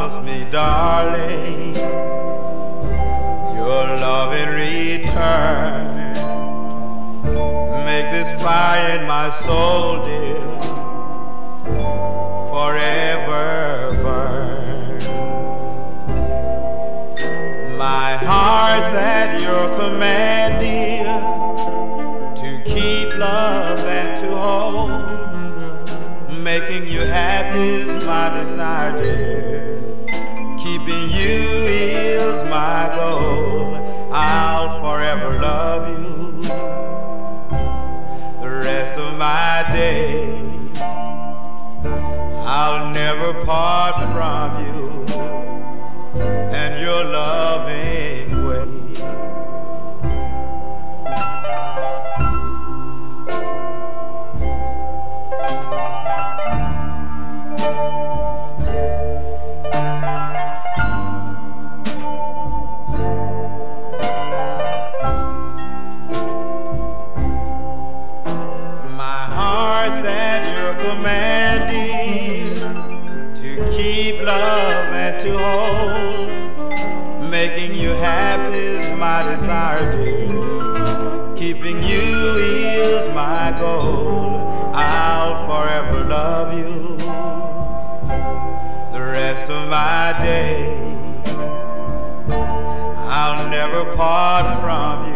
promise me, darling, your love in return. Make this fire in my soul, dear, forever burn. My heart's at your command, dear, to keep love and to hold. Making you happy is my desire, dear. Keeping you is my goal. I'll forever love you the rest of my days. I'll never part from you and your loving way. Commanding to keep love and to hold. Making you happy is my desire, dear. Keeping you is my goal. I'll forever love you the rest of my days. I'll never part from you